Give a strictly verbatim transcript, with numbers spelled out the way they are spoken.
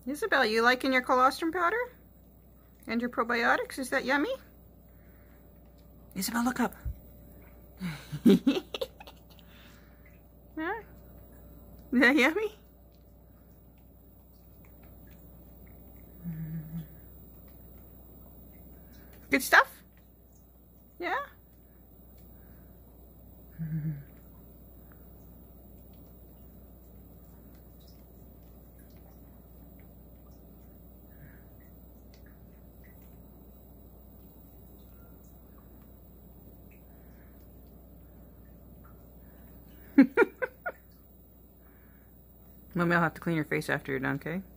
Isabel, you liking your colostrum powder? And your probiotics? Is that yummy? Isabel, look up. Huh? Is that yummy? Good stuff? Yeah? Mommy, I'll have to clean your face after you're done, okay?